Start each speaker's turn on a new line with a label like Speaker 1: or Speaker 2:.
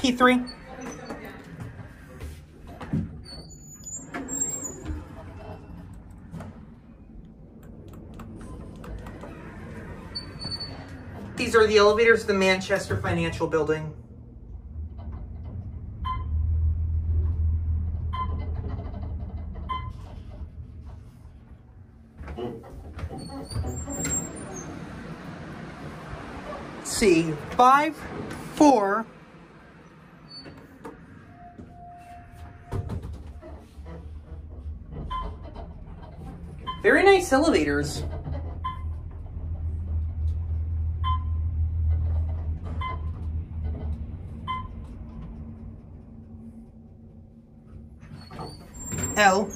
Speaker 1: P3. These are the elevators of the Manchester Financial Building. See, 5, 4. Very nice elevators. L.